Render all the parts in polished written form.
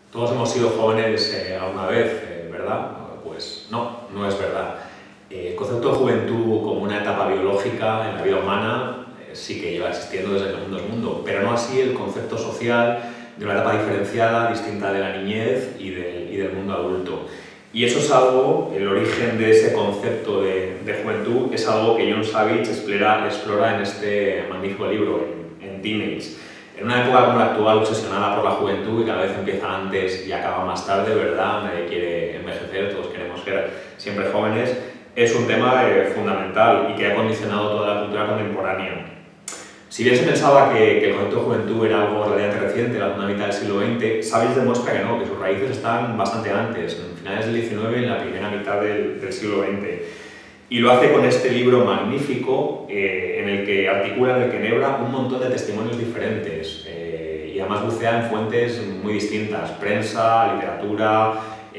Todos hemos sido jóvenes alguna vez, ¿verdad? Pues no, no es verdad. El concepto de juventud como una etapa biológica en la vida humana sí que lleva existiendo desde que el mundo es mundo, pero no así el concepto social de una etapa diferenciada, distinta de la niñez y del mundo adulto. Y eso es algo, el origen de ese concepto de juventud es algo que Jon Savage explora en este magnífico libro, en Teenage. En una época como la actual, obsesionada por la juventud y cada vez empieza antes y acaba más tarde, ¿verdad? Nadie quiere envejecer, todos queremos ser siempre jóvenes. Es un tema fundamental y que ha condicionado toda la cultura contemporánea. Si bien se pensaba que el concepto de juventud era algo relativamente reciente, la segunda mitad del siglo XX, Savage demuestra que no, que sus raíces están bastante antes, en finales del XIX y en la primera mitad del siglo XX. Y lo hace con este libro magnífico en el que articula, en el que enhebra un montón de testimonios diferentes y además bucea en fuentes muy distintas, prensa, literatura,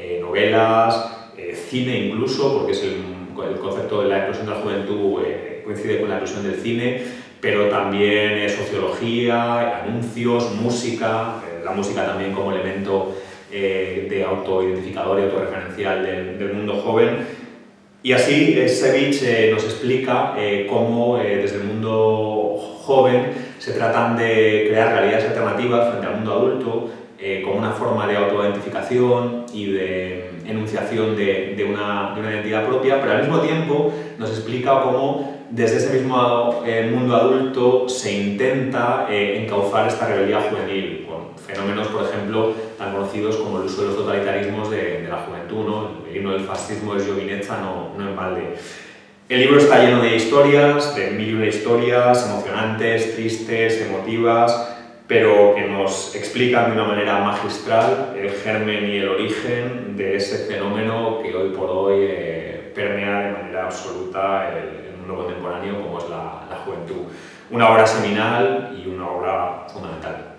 novelas, cine incluso, porque es el concepto de la eclosión de la juventud coincide con la eclosión del cine, pero también sociología, anuncios, música, la música también como elemento de autoidentificador y autorreferencial del mundo joven. Y así Savage nos explica cómo desde el mundo joven se tratan de crear realidades alternativas frente al mundo adulto como una forma de autoidentificación y de enunciación de una identidad propia, pero al mismo tiempo nos explica cómo desde ese mismo mundo adulto se intenta encauzar esta rebeldía juvenil con fenómenos, por ejemplo, tan conocidos como el uso de los totalitarismos de la juventud, ¿no? El himno del fascismo es Giovinezza, no en balde. El libro está lleno de historias, de mil y una historias emocionantes, tristes, emotivas, pero que nos explican de una manera magistral el germen y el origen de ese fenómeno que hoy por hoy permea de manera absoluta el mundo contemporáneo como es la juventud. Una obra seminal y una obra fundamental.